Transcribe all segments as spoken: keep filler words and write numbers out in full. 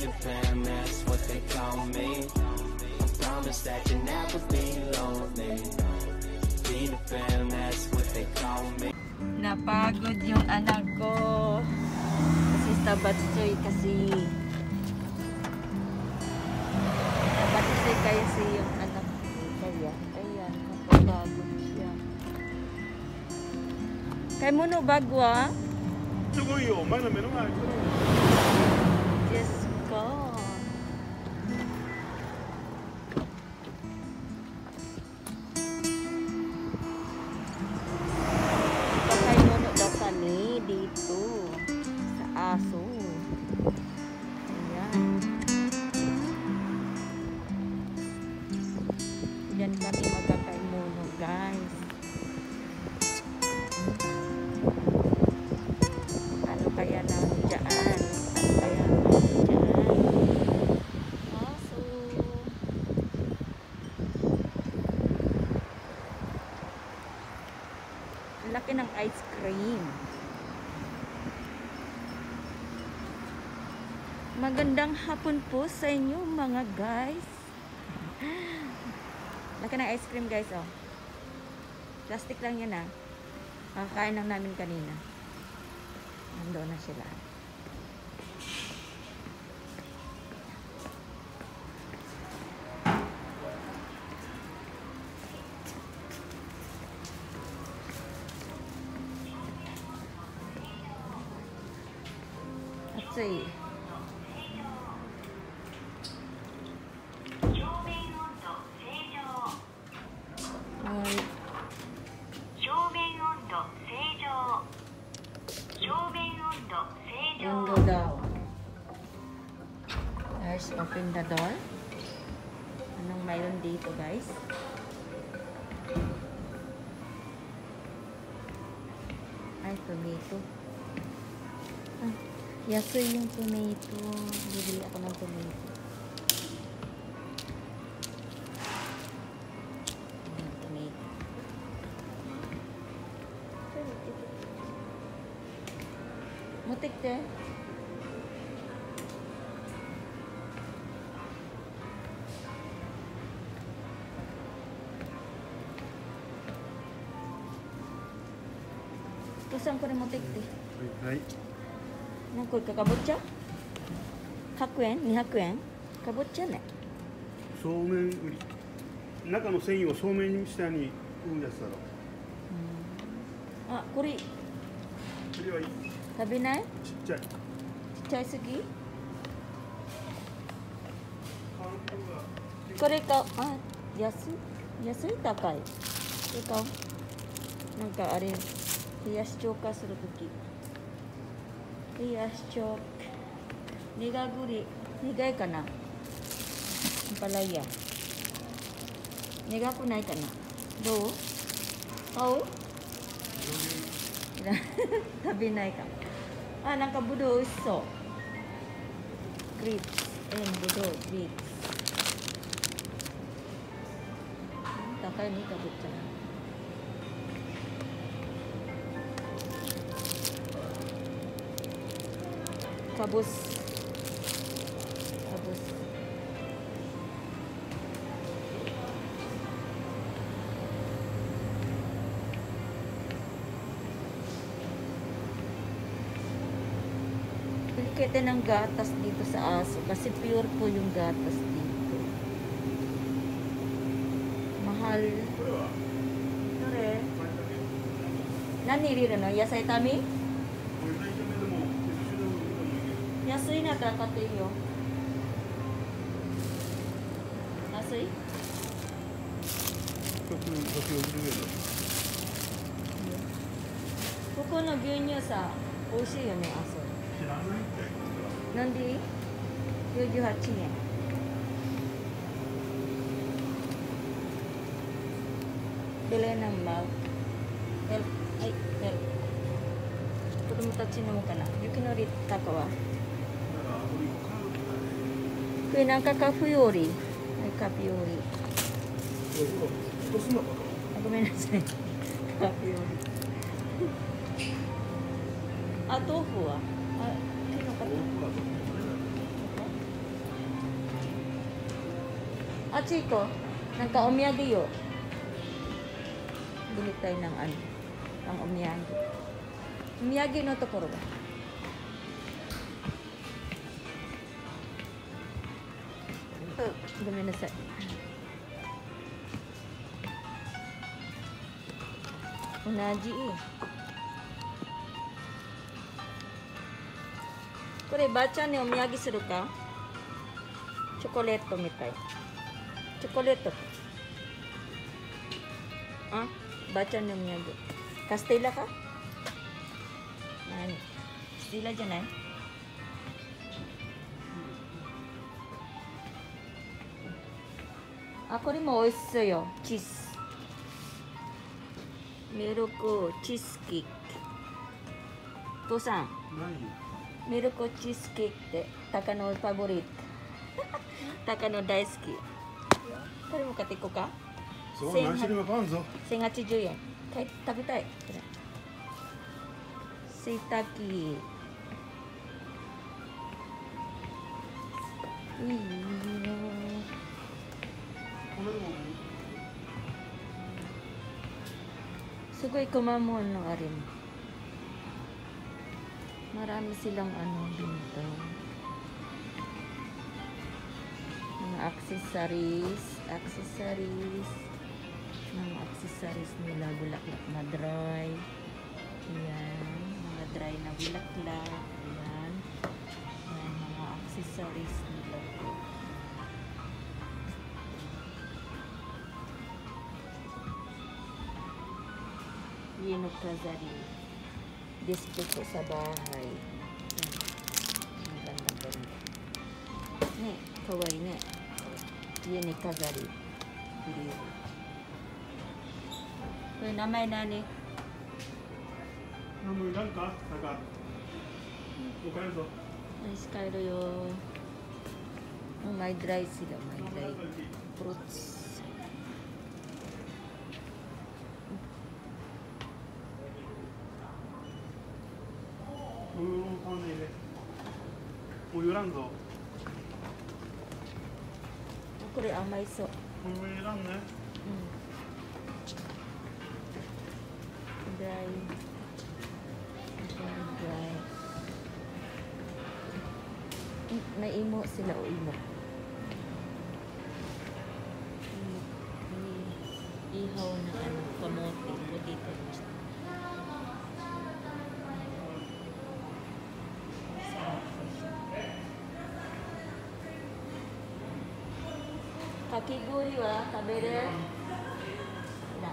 Peter Pan, that's what they call me. I promise that you'll never be lonely. Peter Pan, that's what they call me. Napagod yung anak ko. Kasi tabatsoy kasi. Tabatsoy kasi yung anak ko. Kaya, ayan, napagod siya. Kaya mo no bagwa? Sugoy yo, may na meron nga. Diyos ko. Pakainono daw kami dito sa aso. Ayan. Diyan kami magkakainono, guys. Ano kaya namin dyan? Ano kaya namin dyan? Aso. Ang laki ng ice cream. Magandang hapon po sa inyo mga guys. Laki ng ice cream guys oh. Plastic lang yan ah. Kakakain lang namin kanina. Nandoon na sila. Let's see. Undo daw. Let's open the door. Anong mayroon dito guys? Ay, tomato. Ah, yasoy yung tomato. Bibili ako ng tomato. Ayan, tomato. Mutik deh. Tusan ko rin mutik deh. はい。 なんこれかかぼちゃ ?ひゃくえん ?にひゃくえん かぼちゃね。 そうめん売り。中の繊維をそうめん下に売るやつだろ。 あ、これこれはいい。 食べない？ ちっちゃい。 ちっちゃいすぎ？これか、あ、安い安い高い。これかなんかあれ、冷やし超過するとき。冷やし超苦栗、苦いかなパライヤ。苦くないかなどう買う食べないかも。あ、なんかぶどう美味しそう。グリープス。うん、ぶどう、グリープス。高いの食べちゃう。かぼす。かぼす。Kita ng gatas dito sa aso kasi pure po yung gatas dito. Mahal. Ito rin. Nani rin no? Yasay tami? Yasay na kakatiyo. Yasay? Koko no gyunyu sa, oishii yo ne aso. なんできゅうじゅうはちえん。Bili ng milk. Help. Ay, help. 子供たち飲むかな。雪のり高は。これなんかカフェオリ。はい、カフェオリ。あ、ごめんなさい。カフェオリ。あ、豆腐は。あ、昨日買った。 あっち行こう。なんかお土産よ。Bili tayo ng ano, ng omiyagi. Omiyagi no to koro ba? Oh, gomenasai. Onaji eh. Kore ba-chan ni omiyagi suru ka? Chocolate mitai. Chocolate. Ah? Baca ng omiyagi. Kastila ka? Nani? Kastila dyan eh? Ah, これも美味しそうよ。チーズ。ミルクチーズケーキ。父さん。ミルクチーズケーキってタカのファボリット。タカの大好き。これも買っていこうか。 そう、何種類も買わんぞ。 せんはちじゅうえん。食べたい。しいたけ。いいよ。すごいくまモンのあれも。Marami silang ano dito. Mga accessories, accessories. Mga accessories nila, bulaklak na dry. Ayan, mga dry na bulaklak. Ayan. Ayan, mga accessories nila. Yan o kazari. Display ko sa bahay. Ang ganda-ganda. Ne, kawaii ne. Yan ni kazari. Video. これ名前何？ 名前なんか？なんか。おかえりぞ。 ナイスカイロよ。マイドライスだ、マイドライ。フルーツ。 うん、パンで。もういらんぞ。 これ甘いそう。 これいらんね。うん。 dry dry may imo sila o imo ihaw na ano kamote potato kakiguri wa tabere na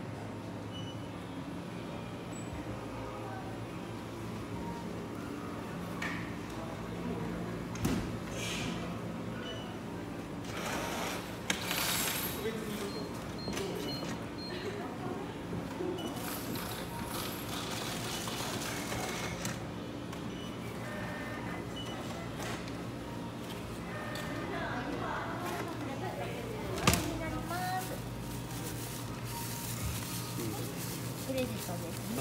はい。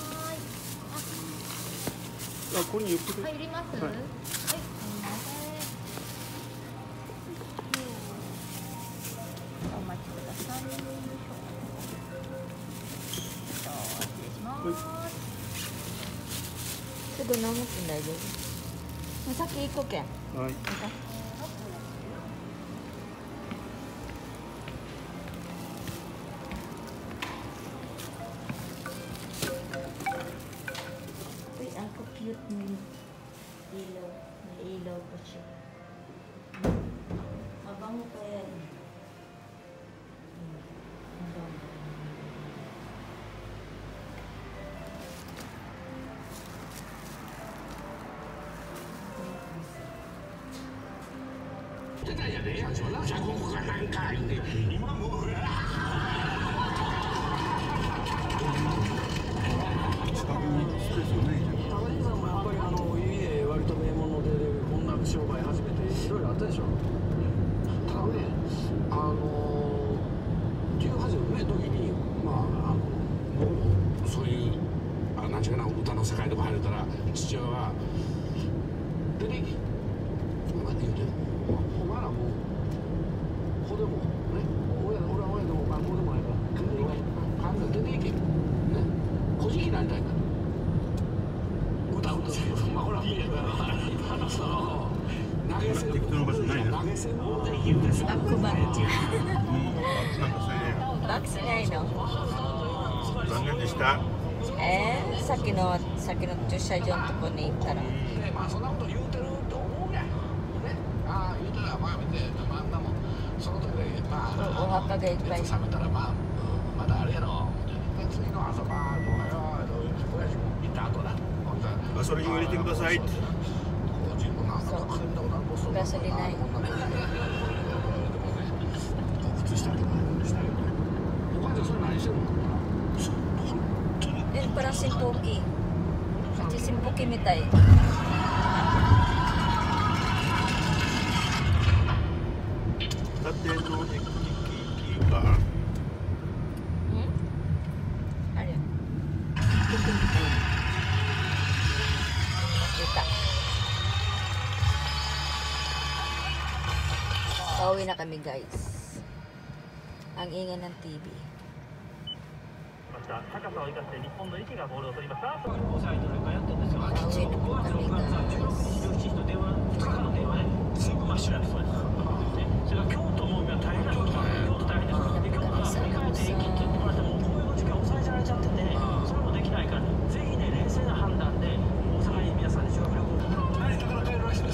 あ、ここによく入ります。はい。はい、すみません。お待ちください。失礼します。 すぐ飲むく大丈夫。先行こうけん。 はい。 Cute ni ilaw. May ilaw pa siya. Mabango pa yan. Mabango. 適当な場所ないな。 バックバック。 なんかせんえん。 バックしないの。 残念でした。 えー、さっきのさっきの駐車場のとこに行ったら。お墓がいっぱい。 ガソリンを入れてください。 そう。ガソリンない。え、プラ扇風機。うち扇風機みたい。 縦の駅か。 あれ。Pauwi na kami guys. Ang ingay ng T V. 高さを生かして日本の駅がボールを取りました。お世話になるかやってるんですよ。 Pauwi na po kami guys. じゅうなな、じゅうはちの電話、ふつかの電話ですぐ真っ白になりそうです。それは京都も今大変なことだ。京都大変です。で京都は振り返って駅って言ってもらっても公用の時間抑えられちゃってて、それもできないから、ぜひね冷静な判断で大阪に皆さんで修学旅行成田から帰るらしいです。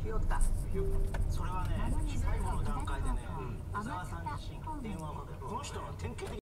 ひよったそれはね最後の段階でね小沢さん自身が電話をかけるこの人の典型的